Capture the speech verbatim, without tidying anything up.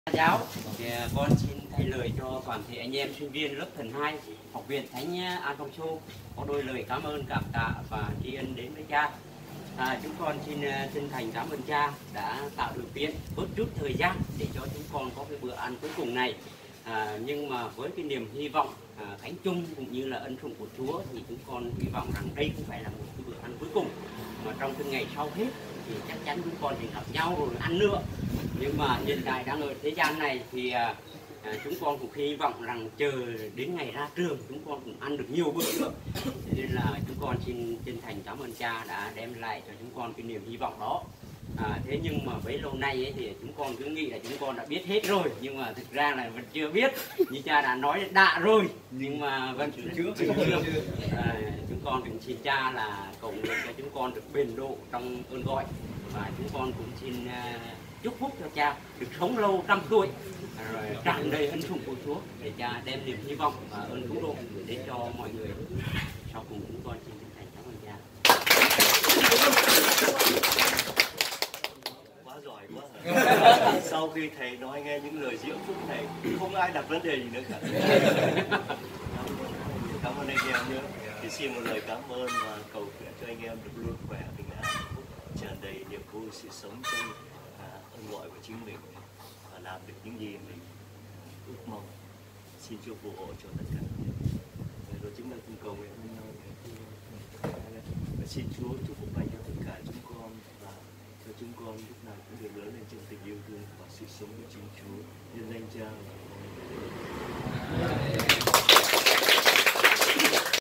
Giáo thì con xin thay lời cho toàn thể anh em sinh viên lớp thần hai học viện Thánh An Phong Châu có đôi lời cảm ơn cảm tạ và tri ân đến với cha. À, chúng con xin chân thành cảm ơn cha đã tạo điều kiện bớt chút thời gian để cho chúng con có cái bữa ăn cuối cùng này. À, nhưng mà với cái niềm hy vọng à, thánh chung cũng như là ân phúc của Chúa thì chúng con hy vọng rằng đây không phải là một cái bữa ăn cuối cùng, mà trong cái ngày sau hết thì chắc chắn chúng con thì gặp nhau rồi ăn nữa. Nhưng mà hiện tại đang ở thế gian này thì à, à, chúng con cũng hy vọng rằng chờ đến ngày ra trường chúng con cũng ăn được nhiều bữa nữa. Thế nên là chúng con xin chân thành cảm ơn cha đã đem lại cho chúng con cái niềm hy vọng đó. À, thế nhưng mà bấy lâu nay ấy, thì chúng con cứ nghĩ là chúng con đã biết hết rồi, nhưng mà thực ra là vẫn chưa biết. Như cha đã nói đã rồi nhưng mà vẫn chưa chưa, chưa. À, chúng con cũng xin cha là cầu nguyện cho chúng con được bền độ trong ơn gọi, và chúng con cũng xin uh, chúc phúc cho cha được sống lâu trăm tuổi, rồi tràn đầy ân phúc của Chúa để cha đem niềm hy vọng và ơn cứu độ đến cho mọi người. Sau cùng chúng con xin chân thành cảm ơn cha. Quá giỏi quá hả? Sau khi thầy nói nghe những lời diễu phúc này không ai đặt vấn đề gì nữa cả. Cảm ơn anh em nữa. Thì xin một lời cảm ơn và cầu nguyện cho anh em được luôn khỏe, bình an, tràn đầy niềm vui sự sống trong à, ơn gọi của chính mình và làm được những gì mình ước mong. Xin Chúa phù hộ cho tất cả. Rồi chúng ta cùng cầu nguyện với nhau. Và xin Chúa chúc phúc lành cho tất cả chúng con và cho chúng con lúc nào cũng được lớn lên trong tình yêu thương và sự sống của chính Chúa. Nhân danh Cha và Con.